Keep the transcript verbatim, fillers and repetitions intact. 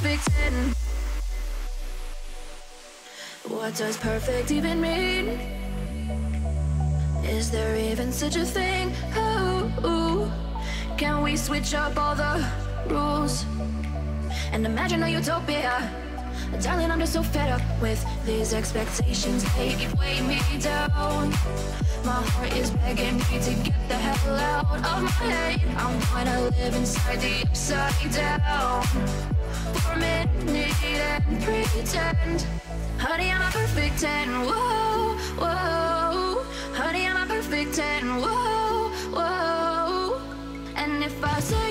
perfect ten? What does perfect even mean? Is there even such a thing? Oh, can we switch up all the rules and imagine a utopia? Darling, I'm just so fed up with these expectations. They keep weighing me down. My heart is begging me to get the hell out of my head. I'm gonna live inside the upside down for a minute and pretend. Honey, I'm a perfect ten. Whoa, whoa. Honey, I'm a perfect ten. Whoa, whoa. And if I say